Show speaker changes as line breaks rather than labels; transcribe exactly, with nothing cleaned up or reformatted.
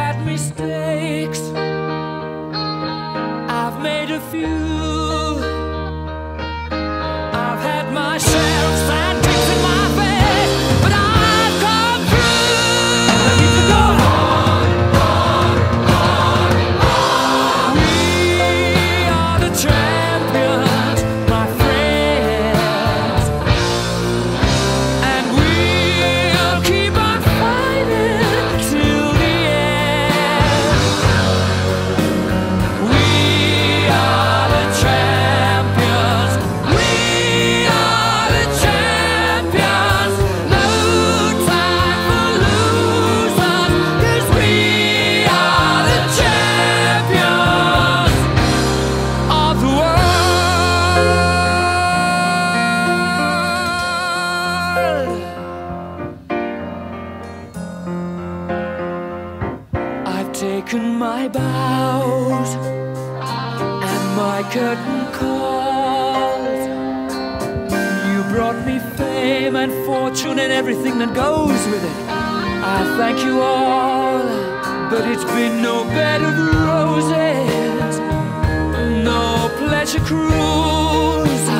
had mistakes, I've made a few. I've had my share of sand kicks in my face, but I've come through. I need to go on, on, on, on. We are the champions, my friends, and we'll keep on fighting till the end. We are the champions. We are the champions. No time for losers, 'cause we are the champions of the world. I've taken my bows and my curtain calls. You brought me fame and fortune and everything that goes with it. I thank you all, but it's been no bed of roses, no pleasure cruise.